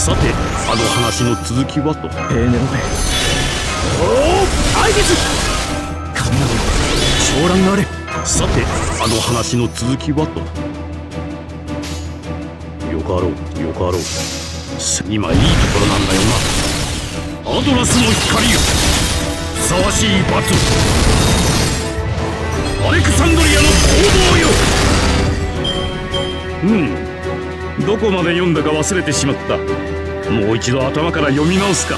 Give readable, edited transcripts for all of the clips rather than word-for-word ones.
さて、あの話の続きはと。 ペーネロペ。おお、愛です。神々の長乱があれ。 さて、あの話の続きはと。よかろう、よかろう。今いいところなんだよな。アドラスの光よ、ふさわしい罰。アレクサンドリアの行動よ。どこまで読んだか忘れてしまった。もう一度頭から読み直すか。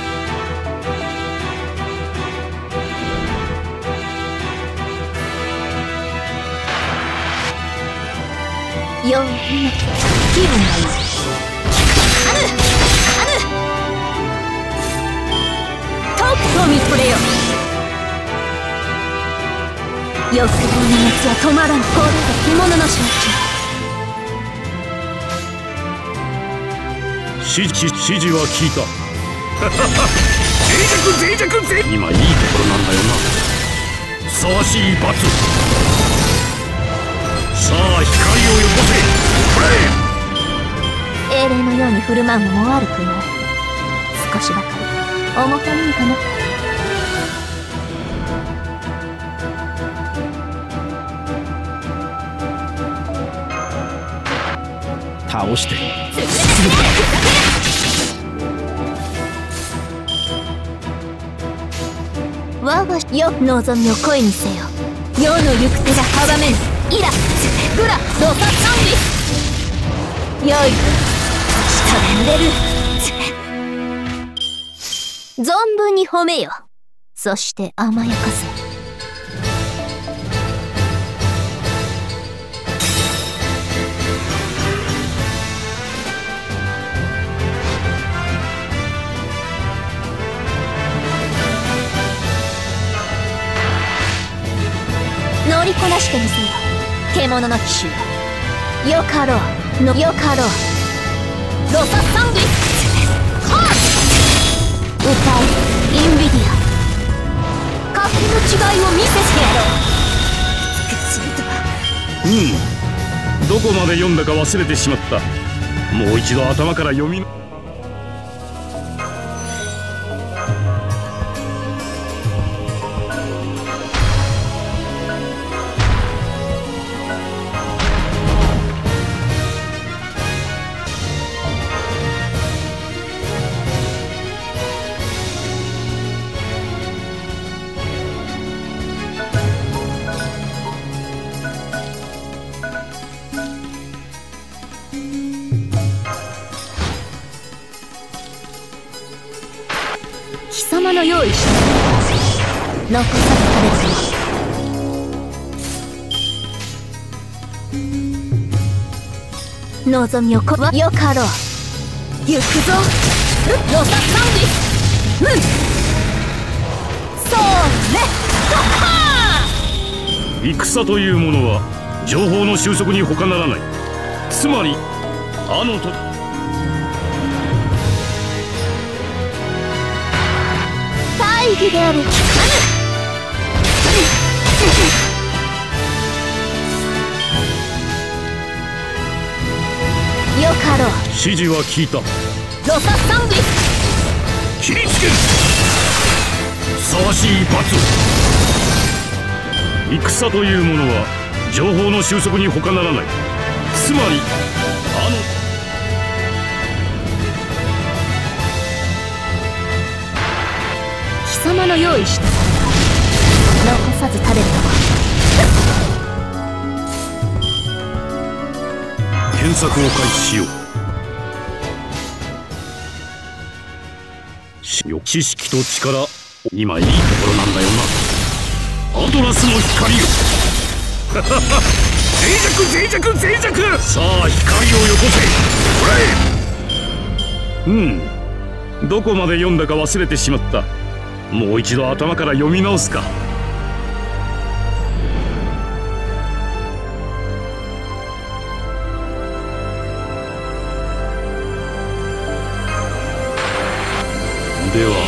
よう見気分がいい。トークミトレよ。欲望の熱は止まらん。これが獣の象徴。指示は聞いた。脆弱脆弱。今いいところなんだよな。ふさわしい罰。さあ光をよこせ。 英霊のように振る舞うのも悪くない。少しばかり重たいかな。 倒して我がよ望みを声にせよ。世の行く手が阻めん。イラグラロササンリ。よい下で濡れる。存分に褒めよ。そして甘やかせ。乗りこなしてみせよ。獣の騎手よかろうのよかろう。ロササンギハー歌いインビディア。格の違いを見せてやろう。美しいと。 どこまで読んだか忘れてしまった。もう一度頭から読み。 貴様の用意した残さず食べる。望みをこわよかろう。行くぞロササンギ。それ戦というものは情報の収束に他ならない。つまりあのと大義である。よかろう。 指示は聞いた。 ロササンギ切りつける。ふさわしい罰。戦というものは情報の収束に他ならない。つまりあの貴様の用意した残さず食べるのは。 検索を開始しよう。知識と力、今いいところなんだよな。アドラスの光よ。脆弱さあ光をよこせ。どこまで読んだか忘れてしまった。もう一度頭から読み直すか。では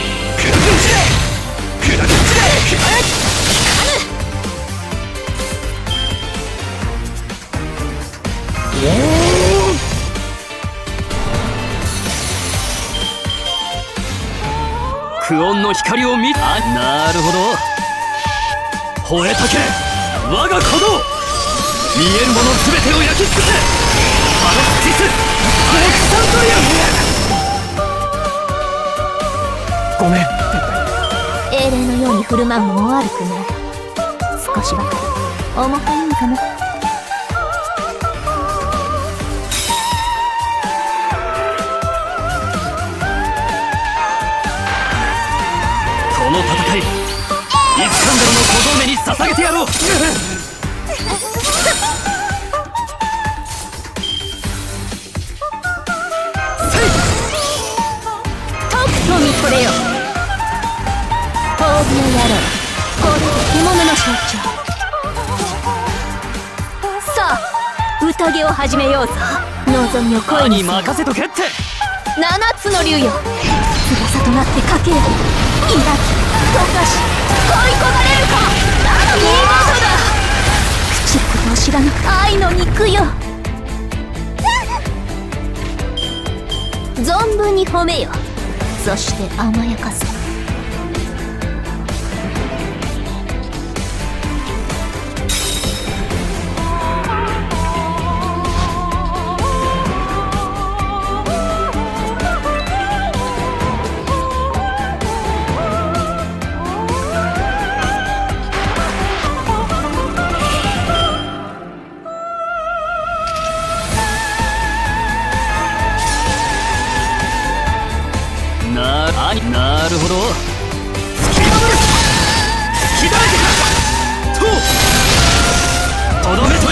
苦音の光を見た。なるほど。吠えたけ我が鼓動。見えるもの全てを焼き尽くせ。パロスティスアレクサンドリア。ごめん。 英霊のように振る舞うのも悪くない。少しばかり重たいのかも。 この戦いイスカンダルの小僧めに捧げてやろう。 とみこれよ。褒美の野郎、これで獣の象徴。さあ宴を始めようぞ。望みを声にに任せとけって。 七つの竜よ、翼となって駆ける。抱き溶かし恋焦がれるか。見事だ。口ことを知らぬ愛の肉よ。存分に褒めよ。そして甘やかせ。 なるほど。突き破る。突きだらけかととどめといこ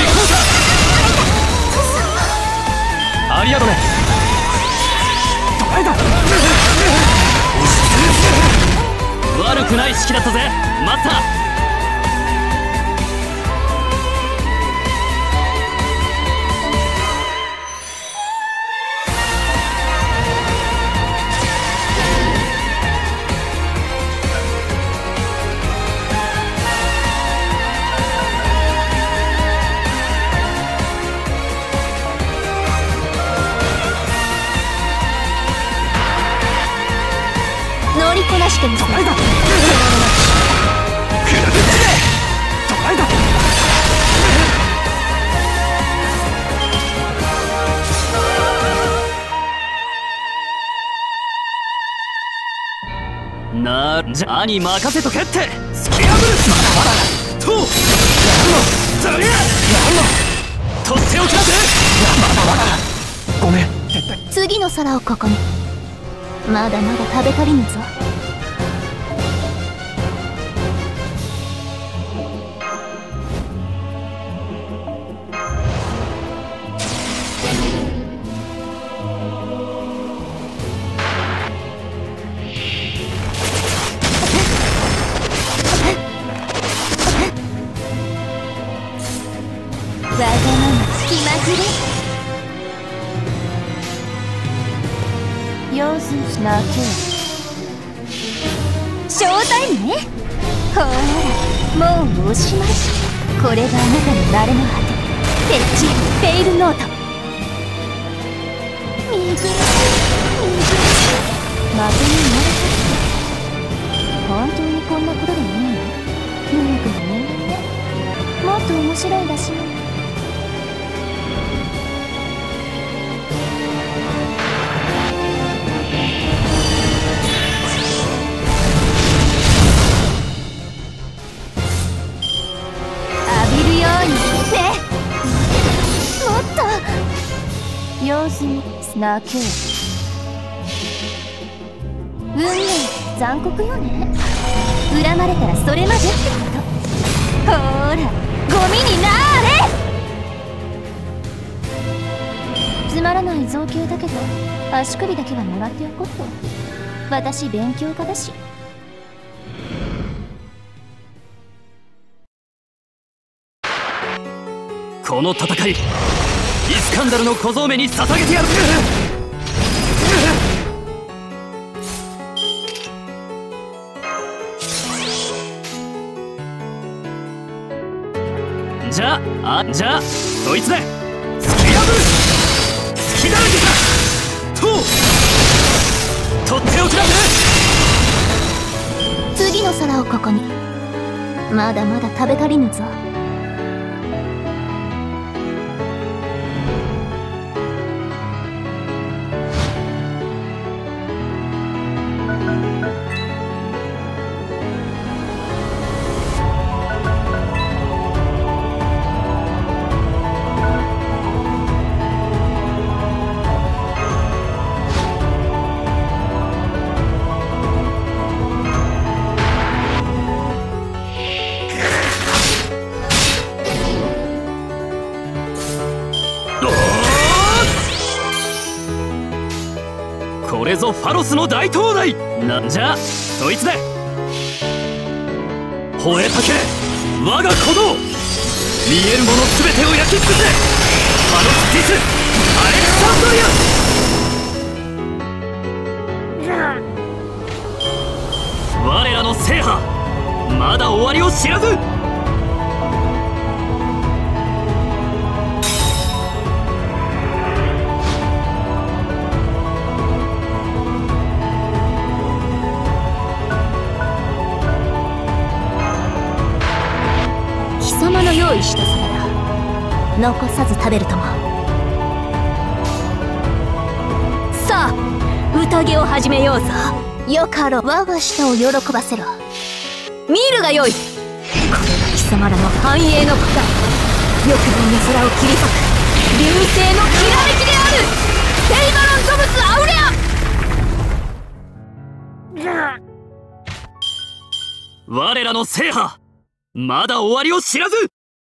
うか。アリアドネ捕らえた。悪くない式だったぜマスター。 乗りこなしてみせる。 じゃあに任せとけって。突き破る。まだとやるのザリアとっておきだぜ。まだごめん。 次の皿をここに。まだまだ食べ足りぬぞ。わがまま気まぐれ。用心しなきゃ。ショータイムね。ほらもうおしまい。これがあなたの慣れの果て。ペッチフェイルノート。見苦しいまとめになれた。本当にこんなことでもないの。ぬるくの人間ね。もっと面白いらしい。用心スナーキュー。運命残酷よね。恨まれたらそれまでってこと。ほーらゴミになーれ。つまらない造形だけど足首だけはもらっておこうと。私勉強家だし。 この戦いイスカンダルの小僧めに捧げてやる。じゃあそいつで突き破る。突きだらけかとっておきだぜ。 まだまだ食べ足りぬぞ。 これぞファロスの大灯台なんじゃそいつで吠えたけ我が鼓動、見えるもの全てを焼き尽くせファロスティスアレクサンドリア。我らの制覇まだ終わりを知らず。 貴様の用意した皿だ。残さず食べるとも。さあ宴を始めようぞ。よかろう、我が舌を喜ばせろ。見るがよい、これが貴様らの繁栄の答え。欲望の空を切り裂く流星のきらめきである。テイバロン・ゾブス・アウレア。 我らの制覇まだ終わりを知らず。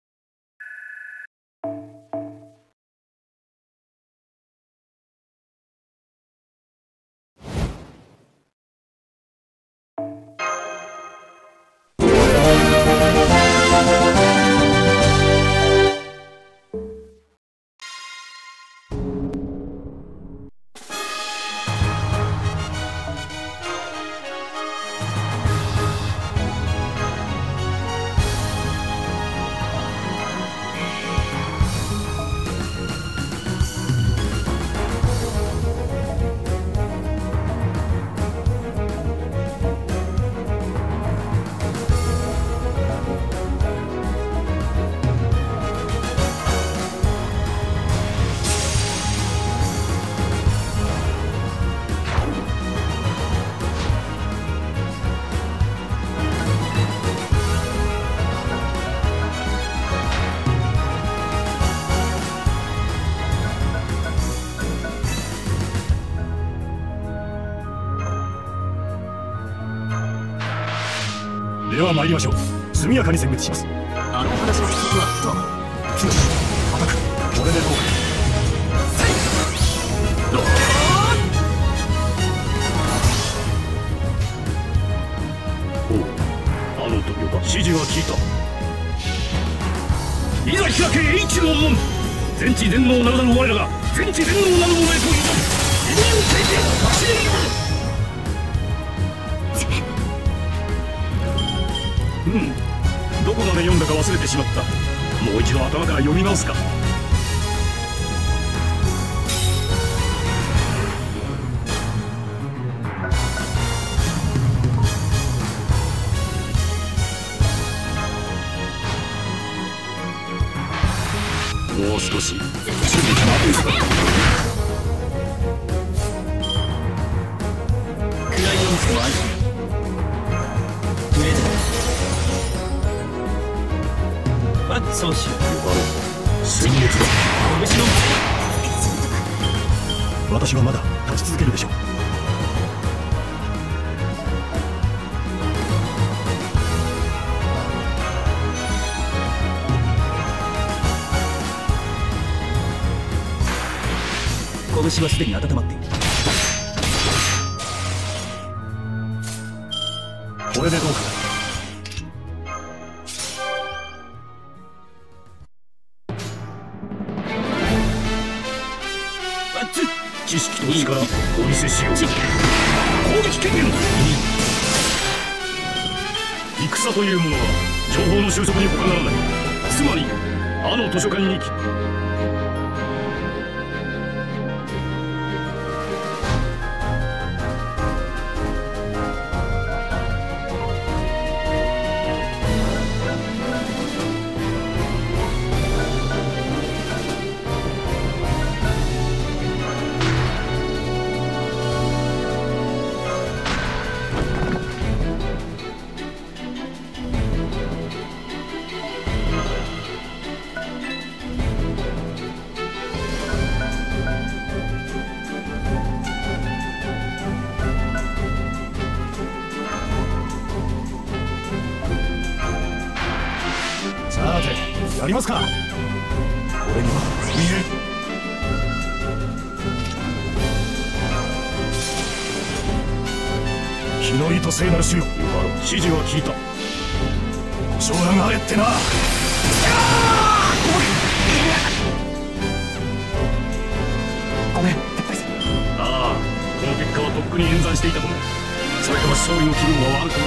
では参りましょう。速やかに殲滅します。 あの話の続きはとキノシアタック。これでどうか。おう、あの時は指示は聞いた。いざ開け H の門。全知全能ならざる我らが全知全能なる者へと挑む。自分を制て走れる。どこまで読んだか忘れてしまった。もう一度頭から読み直すか。もう少し待て。 クライオンスの愛プレゼントそうしよう。 殲滅だ。 拳の私はまだ立ち続けるでしょう。 拳はすでに温まっている。 これでどうか。知識と力お見せしよう。攻撃権限。戦というものは情報の収束に他ならない。つまりあの図書館にりますか。俺には見える。日の糸聖なる主よ、指示は聞いた。承諾があれってな。ごめん、撤退せ。 ああ、この結果はとっくに演算していたとも。それでは勝利の気分は悪くない。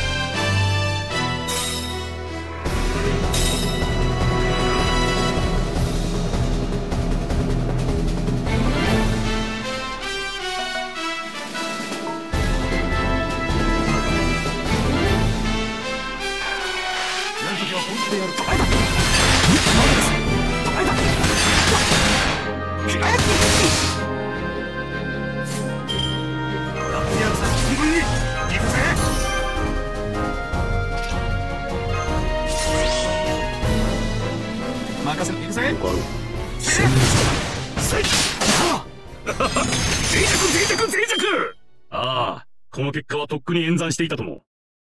任せていくぜ。 よかろう。脆弱。ああ、この結果はとっくに演算していたとも。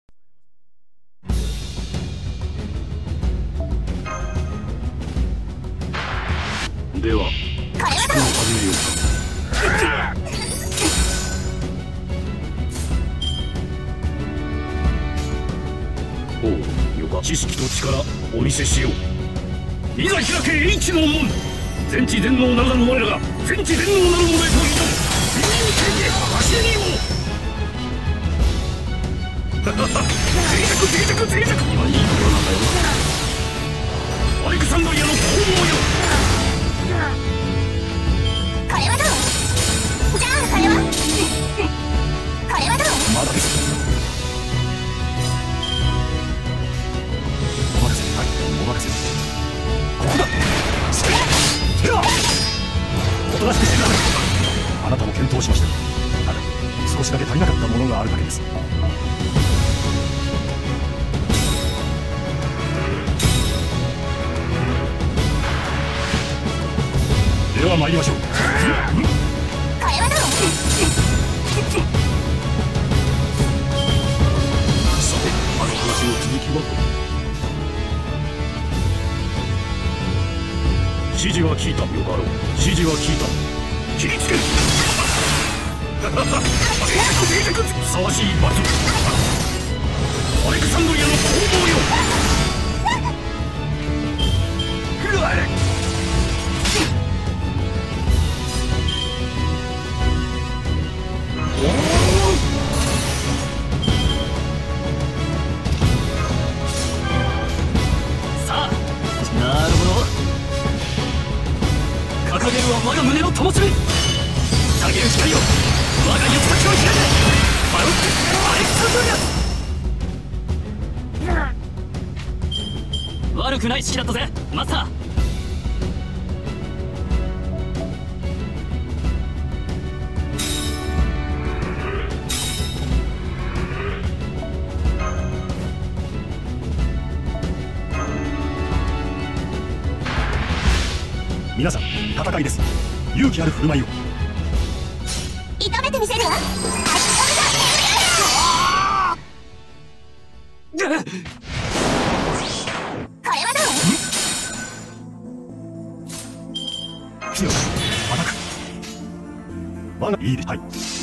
では、宿を始めようか。おう、よか。知識と力お見せしよう。いざ開けHの門。全知全能ならぬ我らが全知全能なる者へと挑む。人間権へ走りを。脆弱。今いいところなんだよな。アレクサンドリアの攻防よ。 これはどう？じゃあこれは？これはどう？ まだです。お任せ。はい、お任せ。ここだ。おとなしくしてください。あなたも検討しました。ただ少しだけ足りなかったものがあるだけです。では参りましょう。 これはどう？ さて、あの話の続きは。指示は聞いた。よかろう。指示は聞いた。切りつける。ふさわしい罰。アレクサンドリアの攻防よ。 さあ、なるほど。掲げるは我が胸の灯火。下げる光を我が行く先を開け。バロックアレクサンドリア。悪くない式だったぜマスター。 皆さん、戦いです。勇気ある振る舞いを。 射止めてみせるわ。これはどう？ 強く、アタック。我がいいで、はい。